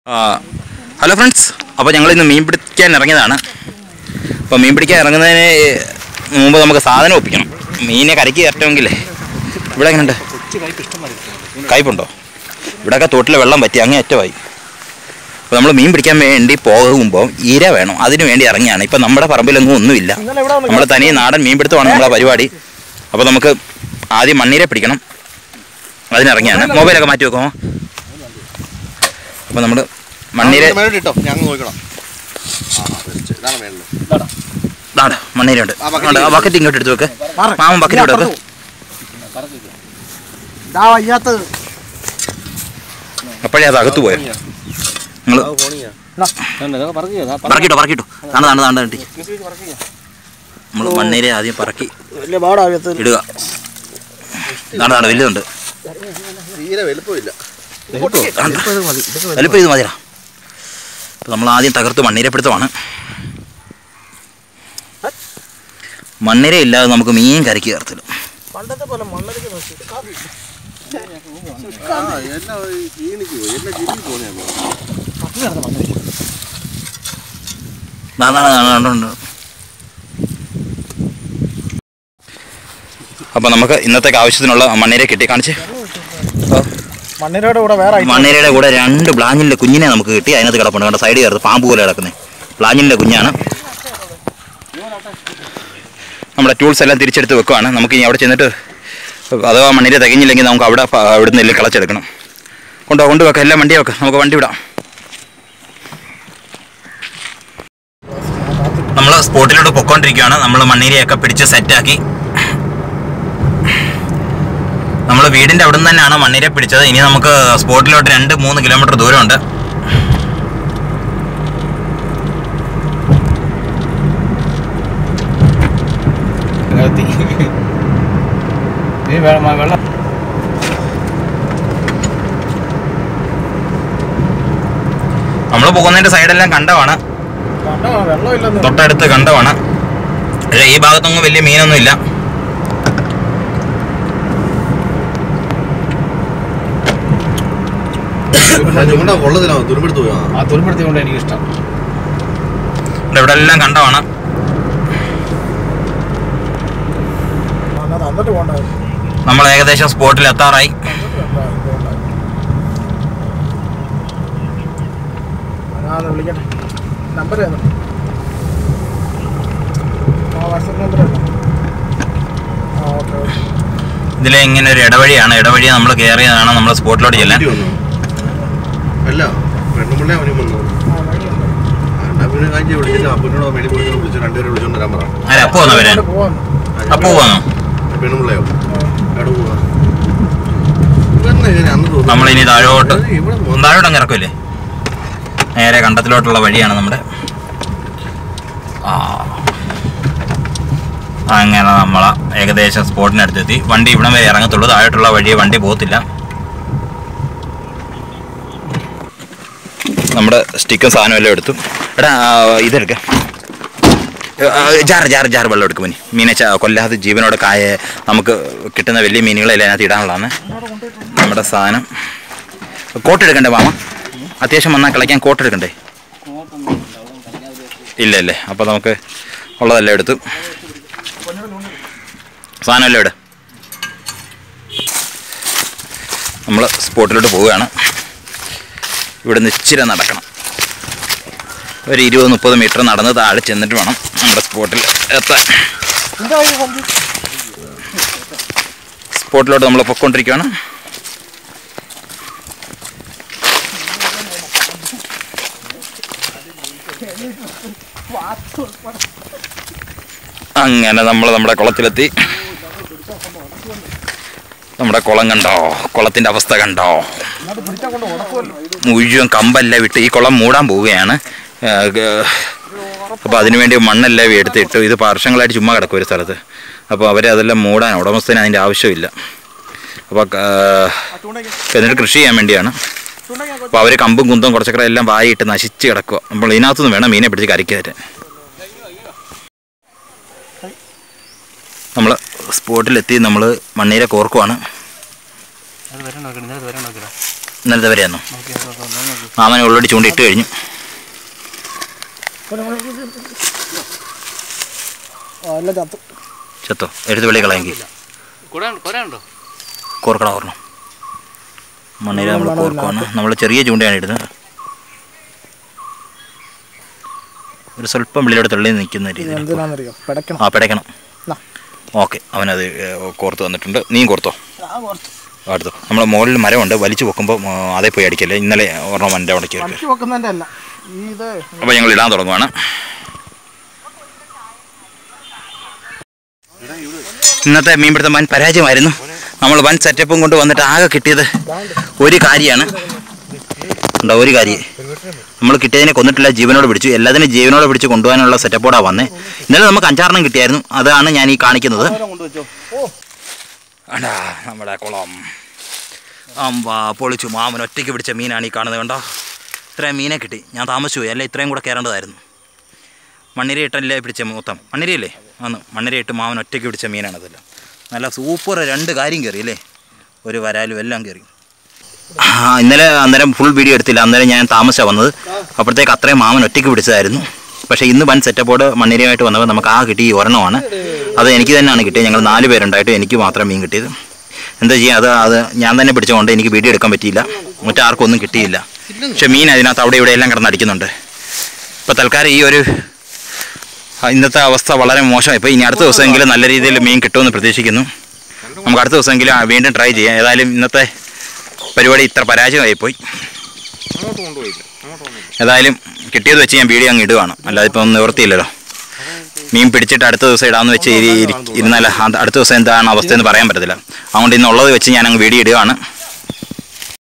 Hello friends, അപ്പോൾ ഞങ്ങളിന്ന് മീൻ പിടിക്കാൻ ഇറങ്ങിയതാണ്. അപ്പോൾ മീൻ പിടിക്കാൻ ഇറങ്ങുന്നതിന് മുമ്പ് നമുക്ക് സാധനം ഒപ്പിക്കണം. മീനെ കരയ്ക്ക് കയറ്റണമെങ്കിലേ ഇവിടെ എങ്ങനെയുണ്ട്? കയ്പുണ്ടോ? ഇവിടെയൊക്കെ തോട്ടിൽ വെള്ളം പറ്റി അങ്ങേ അറ്റമായി. അപ്പോൾ നമ്മൾ മീൻ പിടിക്കാൻ വേണ്ടി പോകുമ്പോൾ ഇര വേണം, അതിന് വേണ്ടി ഇറങ്ങിയാണ്. ഇപ്പം നമ്മുടെ പറമ്പിലൊന്നും ഒന്നുമില്ല. നമ്മൾ തനിയെ നാടൻ മീൻ പിടുത്തമാണ് നമ്മളെ പരിപാടി. അപ്പോൾ നമുക്ക് ആദ്യം മണ്ണീരെ പിടിക്കണം, അതിനിറങ്ങിയാണ്. മൊബൈലൊക്കെ മാറ്റി വെക്കുമോ? അപ്പോൾ നമ്മൾ മണ്ണീരെ മണ്ണീരുണ്ട്. ബക്കറ്റ് ഇങ്ങോട്ട് എടുത്ത് വെക്ക് മാമൻ, ബക്കറ്റ് ഇവിടെ വെക്ക്. അപ്പോഴേ അത് അകത്ത് പോയോ? നിങ്ങൾ പറക്കിട്ടോ. നമ്മൾ മണ്ണീരെ ആദ്യം പറക്കി ഇടുക. വലുതുണ്ട്, വലിപ്പം ഇത് മതിയാ. അപ്പം നമ്മൾ ആദ്യം തകർത്ത് മണ്ണീരപ്പിടുത്തമാണ്. മണ്ണിര ഇല്ലാതെ നമുക്ക് മീൻ കരയ്ക്ക് കയറത്തില്ല. അപ്പം നമുക്ക് ഇന്നത്തേക്ക് ആവശ്യത്തിനുള്ള മണ്ണീര കിട്ടി. കാണിച്ച്. മണ്ണീരയുടെ കൂടെ 2 ബ്ലാഞ്ഞിൻ്റെ കുഞ്ഞിനെ നമുക്ക് കിട്ടി. അതിനകത്ത് കിടപ്പുണ്ട്, കണ്ട സൈഡിൽ കയറുന്നത് പാമ്പ് പോലെ കിടക്കുന്നത് ബ്ലാഞ്ഞിൻ്റെ കുഞ്ഞാണ്. നമ്മുടെ ടൂൾസ് എല്ലാം തിരിച്ചെടുത്ത് വെക്കുവാണ്. നമുക്ക് ഇനി അവിടെ ചെന്നിട്ട് അഥവാ മണ്ണീര തികഞ്ഞില്ലെങ്കിൽ നമുക്ക് അവിടുന്ന് എല്ലാം കളച്ചെടുക്കണം. കൊണ്ടുവെക്കാം, എല്ലാം വണ്ടി വെക്കാം. നമുക്ക് വണ്ടി വിടാം. നമ്മൾ സ്പോട്ടിലോട്ട് പൊയ്ക്കൊണ്ടിരിക്കുകയാണ്. നമ്മൾ മണ്ണീരയൊക്കെ പിടിച്ച് സെറ്റാക്കി. നമ്മൾ വീടിൻ്റെ അവിടെ നിന്ന് തന്നെയാണ് മണ്ണീര പിടിച്ചത്. ഇനി നമുക്ക് സ്പോട്ടിലോട്ട് 2-3 കിലോമീറ്റർ ദൂരമുണ്ട്. നമ്മൾ പോകുന്നതിൻ്റെ സൈഡെല്ലാം കണ്ടമാണ്, തൊട്ടടുത്ത് കണ്ടമാണ്. പക്ഷേ ഈ ഭാഗത്തൊന്നും വലിയ മീനൊന്നും ഇല്ല. എനിക്കിഷ്ടം ഇവിടെ എല്ലാം കണ്ടമാണ്. നമ്മൾ ഏകദേശം സ്പോട്ടിൽ എത്താറായി. ഇതിലെ ഇങ്ങനെ ഒരു ഇടവഴിയാണ്. ഇടവഴി നമ്മൾ കയറിയതാണ് നമ്മൾ സ്പോട്ടിലോട്ട് ചെല്ലാൻ. അപ്പോ വന്നോ വരാൻ? അപ്പോ വന്നോ? നമ്മളിനി താഴോട്ട് അങ്ങ് ഇറക്കില്ലേ? നേരെ കണ്ടത്തിലോട്ടുള്ള വഴിയാണ് നമ്മുടെ. അങ്ങനെ നമ്മൾ ഏകദേശം സ്പോട്ടിനടുത്തെത്തി. വണ്ടി ഇവിടം വരെ ഇറങ്ങത്തുള്ളൂ, താഴോട്ടുള്ള വഴിയെ വണ്ടി പോകത്തില്ല. നമ്മുടെ സ്റ്റിക്കും സാധനം എല്ലാം എടുത്തു. എടാ ഇതെടുക്കാം, ജാറ് വെള്ളം എടുക്കും. മീനെ കൊല്ലാതെ ജീവനോടെ നമുക്ക് കിട്ടുന്ന വലിയ മീനുകളെല്ലാം അതിനകത്ത് ഇടാനുള്ളതാണ്. നമ്മുടെ സാധനം കോട്ടെടുക്കണ്ടേ മാമ? അത്യാവശ്യം വന്നാൽ കളിക്കാൻ കോട്ടെടുക്കണ്ടേ? ഇല്ലല്ലേ? അപ്പോൾ നമുക്ക് ഉള്ളതെല്ലാം എടുത്തു. സാധനമെല്ലാം ഇട്. നമ്മൾ സ്പോട്ടിലോട്ട് പോവുകയാണ്. ഇവിടെ നിന്ന് ഇച്ചിരി നടക്കണം, ഒരു 20-30 മീറ്റർ നടന്ന് താഴെ ചെന്നിട്ട് വേണം നമ്മുടെ സ്പോട്ടിൽ എത്താൻ. സ്പോട്ടിലോട്ട് നമ്മൾ പൊയ്ക്കൊണ്ടിരിക്കുകയാണ്. അങ്ങനെ നമ്മൾ നമ്മുടെ കുളത്തിലെത്തി. നമ്മുടെ കുളം കണ്ടോ? കുളത്തിൻ്റെ അവസ്ഥ കണ്ടോ? മുഴുവൻ കമ്പെല്ലാം വിട്ട് ഈ കുളം മൂടാൻ പോവുകയാണ്. അപ്പോൾ അതിനുവേണ്ടി മണ്ണെല്ലാം എടുത്തിട്ടു. ഇത് വർഷങ്ങളായിട്ട് ചുമ്മാ കിടക്കും ഒരു സ്ഥലത്ത്. അപ്പോൾ അവരെ അതെല്ലാം മൂടാൻ ഉടമസ്ഥന് അതിൻ്റെ ആവശ്യമില്ല. അപ്പോൾ എന്നിട്ട് കൃഷി ചെയ്യാൻ വേണ്ടിയാണ്. അപ്പോൾ അവർ കമ്പും കുന്തവും കുറച്ചൊക്കെ എല്ലാം വായിട്ട് നശിച്ച് കിടക്കുക. അപ്പോൾ ഇതിനകത്തുനിന്ന് വേണം മീനെ പിടിച്ച് കരയ്ക്ക് കയറ്റാൻ. നമ്മൾ സ്പോട്ടിലെത്തി. നമ്മൾ മണ്ണീര കോർക്കുവാണ്. ഇന്നലത്തെ വരെയാണോ? മാമനെ ഉള്ളോടി ചൂണ്ടിട്ട് കഴിഞ്ഞു. ചത്തോ? എടുത്ത് വെളി കളയെങ്കിൽ കോർക്കണം ഓർണം. മണ്ണിര നമ്മൾ കോർക്കുവാണ്. നമ്മൾ ചെറിയ ചൂണ്ടയാണ് ഇടുന്നത്. ഒരു സ്വല്പം വെളിയിലോട്ട് തള്ളി നിൽക്കുന്ന രീതിയിൽ. പെടയ്ക്കണം. ഓക്കെ, അവനത് കോർത്ത് വന്നിട്ടുണ്ട്. നീയും കോർത്തോ? അടുത്തോ. നമ്മൾ മുകളിൽ മരമുണ്ട്, വലിച്ചു പൊക്കുമ്പോൾ അതേ പോയി അടിക്കല്ലേ. ഇന്നലെ ഒരെണ്ണം എൻ്റെ അവിടേക്ക്. അപ്പോൾ ഞങ്ങൾ ഇടാൻ തുടങ്ങുവാണ്. ഇന്നത്തെ മീൻപിടുത്തം വൻ പരാജയമായിരുന്നു. നമ്മൾ വൻ സെറ്റപ്പും കൊണ്ട് വന്നിട്ട് ആകെ കിട്ടിയത് ഒരു കാര്യമാണ്. ഉണ്ടോ? ഒരു കാര്യം നമ്മൾ കിട്ടിയതിനെ കൊന്നിട്ടില്ല, ജീവനോട് പിടിച്ചു. എല്ലാത്തിനും ജീവനോട് പിടിച്ച് കൊണ്ടുപോകാനുള്ള സെറ്റപ്പോടാണ് വന്നേ. ഇന്നലെ നമുക്ക് 5-6 കിട്ടിയായിരുന്നു. അതാണ് ഞാൻ ഈ കാണിക്കുന്നത്. അടാ നമ്മുടെ കുളം പൊളിച്ചു. മാമൻ ഒറ്റയ്ക്ക് പിടിച്ച മീനാണ് ഈ കാണുന്നത്. കണ്ടോ? ഇത്രയും മീനെ കിട്ടി. ഞാൻ താമസിച്ചു പോയി, അല്ല ഇത്രയും കൂടെ കയറേണ്ടതായിരുന്നു. മണ്ണിര ഇട്ടല്ലേ പിടിച്ച മൊത്തം. മണ്ണിരയല്ലേ? മണ്ണിര ഇട്ട് മാമൻ ഒറ്റയ്ക്ക് പിടിച്ച മീനാണതല്ലോ. നല്ല സൂപ്പർ 2 കാര്യം കയറി അല്ലേ, ഒരു വരാലും എല്ലാം കയറി. ഇന്നലെ അന്നേരം ഫുൾ വീഡിയോ എടുത്തില്ല, അന്നേരം ഞാൻ താമസിച്ചാണ് വന്നത്. അപ്പോഴത്തേക്ക് അത്രയും മാമൻ ഒറ്റയ്ക്ക് പിടിച്ചതായിരുന്നു. പക്ഷേ ഇന്ന് വൻ സെറ്റപ്പോട് മണ്ണിരയായിട്ട് വന്നപ്പോൾ നമുക്ക് കിട്ടി ഒരെണ്ണമാണ്. അത് എനിക്ക് തന്നെയാണ് കിട്ടിയത്. ഞങ്ങൾ 4 പേരുണ്ടായിട്ട് എനിക്ക് മാത്രം മീൻ കിട്ടിയത്. എന്താ ചെയ്യുക, അത് ഞാൻ തന്നെ പിടിച്ചുകൊണ്ട് എനിക്ക് വീഡിയോ എടുക്കാൻ പറ്റിയില്ല. മറ്റാർക്കും ഒന്നും കിട്ടിയില്ല. പക്ഷേ മീൻ അതിനകത്ത് അവിടെ ഇവിടെ എല്ലാം കിടന്നടിക്കുന്നുണ്ട്. ഇപ്പോൾ തൽക്കാലം ഈ ഒരു ഇന്നത്തെ അവസ്ഥ വളരെ മോശമായി. ഇപ്പോൾ ഇനി അടുത്ത ദിവസമെങ്കിലും നല്ല രീതിയിൽ മീൻ കിട്ടുമെന്ന് പ്രതീക്ഷിക്കുന്നു. നമുക്ക് അടുത്ത ദിവസമെങ്കിലും വീണ്ടും ട്രൈ ചെയ്യാം. ഏതായാലും ഇന്നത്തെ പരിപാടി ഇത്ര പരാജയമായിപ്പോയി. ഏതായാലും കിട്ടിയത് വെച്ച് ഞാൻ വീഡിയോ അങ്ങ് ഇടുകയാണ്. അല്ലാതെ ഇപ്പം ഒന്നും നിവൃത്തിയില്ലല്ലോ. മീൻ പിടിച്ചിട്ട് അടുത്ത ദിവസം ഇടാമെന്ന് വെച്ച് ഇരുന്നാൽ അടുത്ത ദിവസം എന്താണ് അവസ്ഥയെന്ന് പറയാൻ പറ്റത്തില്ല. അതുകൊണ്ട് ഇന്നുള്ളത് വെച്ച് ഞാൻ അങ്ങ് വീഡിയോ ഇടുകയാണ്.